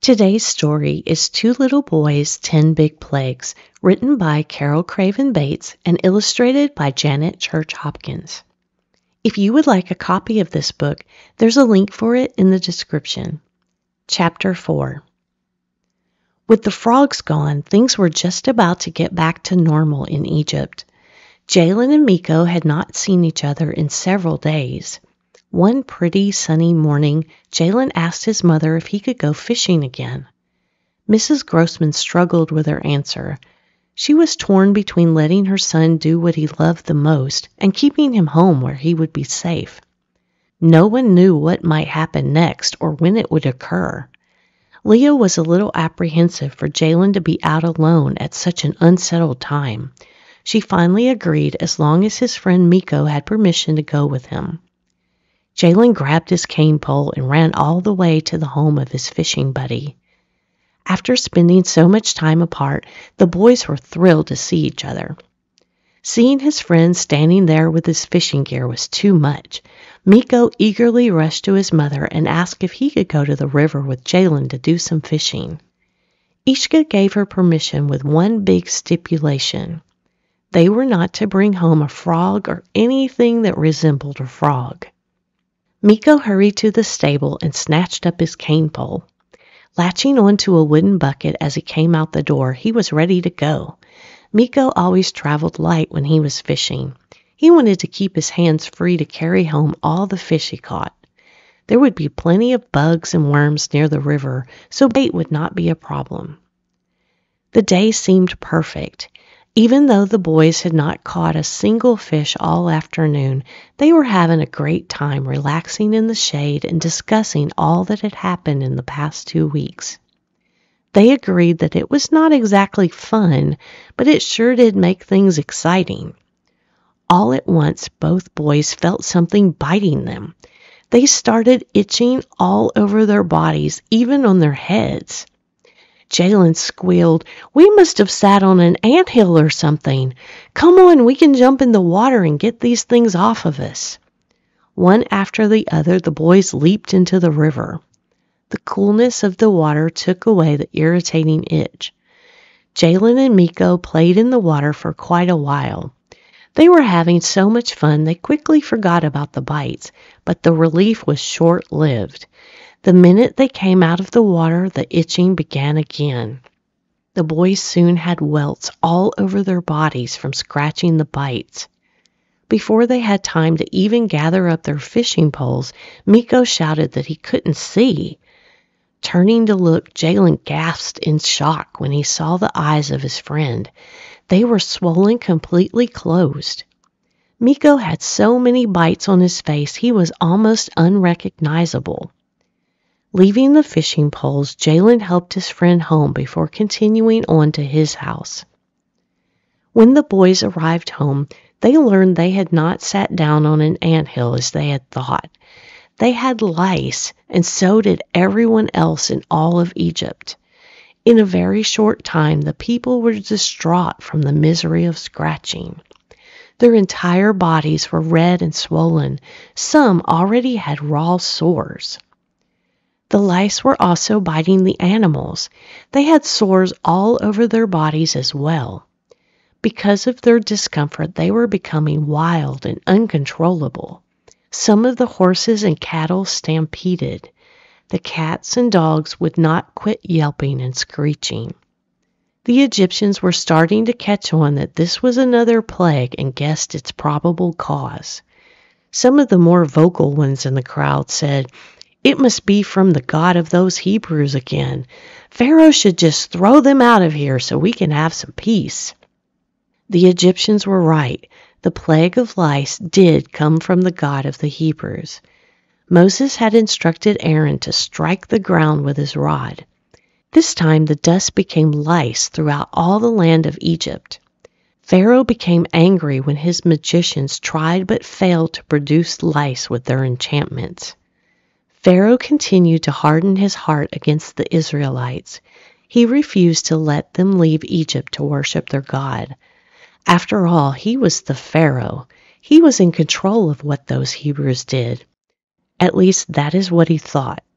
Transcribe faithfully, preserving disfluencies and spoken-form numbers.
Today's story is Two Little Boys, Ten Big Plagues, written by Carol Craven Bates and illustrated by Janet Church Hopkins. If you would like a copy of this book, there's a link for it in the description. Chapter four. With the frogs gone, things were just about to get back to normal in Egypt. Jalon and Mecho had not seen each other in several days. One pretty sunny morning, Jalon asked his mother if he could go fishing again. Missus Grossman struggled with her answer. She was torn between letting her son do what he loved the most and keeping him home where he would be safe. No one knew what might happen next or when it would occur. Leah was a little apprehensive for Jalon to be out alone at such an unsettled time. She finally agreed as long as his friend Mecho had permission to go with him. Jalon grabbed his cane pole and ran all the way to the home of his fishing buddy. After spending so much time apart, the boys were thrilled to see each other. Seeing his friend standing there with his fishing gear was too much. Mecho eagerly rushed to his mother and asked if he could go to the river with Jalon to do some fishing. Ishka gave her permission with one big stipulation. They were not to bring home a frog or anything that resembled a frog. Mecho hurried to the stable and snatched up his cane pole. Latching onto a wooden bucket as he came out the door, he was ready to go. Mecho always traveled light when he was fishing. He wanted to keep his hands free to carry home all the fish he caught. There would be plenty of bugs and worms near the river, so bait would not be a problem. The day seemed perfect. Even though the boys had not caught a single fish all afternoon, they were having a great time relaxing in the shade and discussing all that had happened in the past two weeks. They agreed that it was not exactly fun, but it sure did make things exciting. All at once, both boys felt something biting them. They started itching all over their bodies, even on their heads. Jalon squealed, "We must have sat on an anthill or something. Come on, we can jump in the water and get these things off of us." One after the other, the boys leaped into the river. The coolness of the water took away the irritating itch. Jalon and Mecho played in the water for quite a while. They were having so much fun they quickly forgot about the bites, but the relief was short-lived. The minute they came out of the water, the itching began again. The boys soon had welts all over their bodies from scratching the bites. Before they had time to even gather up their fishing poles, Mecho shouted that he couldn't see. Turning to look, Jalon gasped in shock when he saw the eyes of his friend. They were swollen completely closed. Mecho had so many bites on his face he was almost unrecognizable. Leaving the fishing poles, Jalon helped his friend home before continuing on to his house. When the boys arrived home, they learned they had not sat down on an anthill as they had thought. They had lice, and so did everyone else in all of Egypt. In a very short time, the people were distraught from the misery of scratching. Their entire bodies were red and swollen. Some already had raw sores. The lice were also biting the animals. They had sores all over their bodies as well. Because of their discomfort, they were becoming wild and uncontrollable. Some of the horses and cattle stampeded. The cats and dogs would not quit yelping and screeching. The Egyptians were starting to catch on that this was another plague and guessed its probable cause. Some of the more vocal ones in the crowd said, "It must be from the God of those Hebrews again. Pharaoh should just throw them out of here so we can have some peace." The Egyptians were right. The plague of lice did come from the God of the Hebrews. Moses had instructed Aaron to strike the ground with his rod. This time the dust became lice throughout all the land of Egypt. Pharaoh became angry when his magicians tried but failed to produce lice with their enchantments. Pharaoh continued to harden his heart against the Israelites. He refused to let them leave Egypt to worship their God. After all, he was the Pharaoh. He was in control of what those Hebrews did. At least that is what he thought.